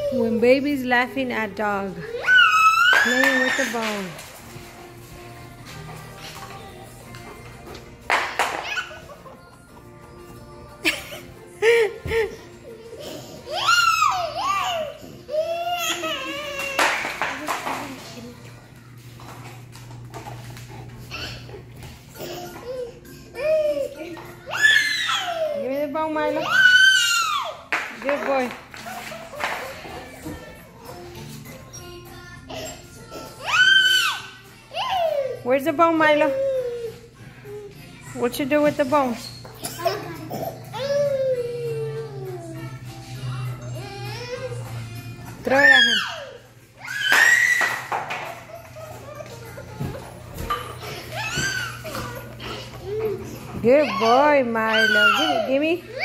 When baby's laughing at dog, playing with the bone. Give me the bone, Milo. Good boy. Where's the bone, Milo? What you do with the bone? Throw it at him. Good boy, Milo. Give me.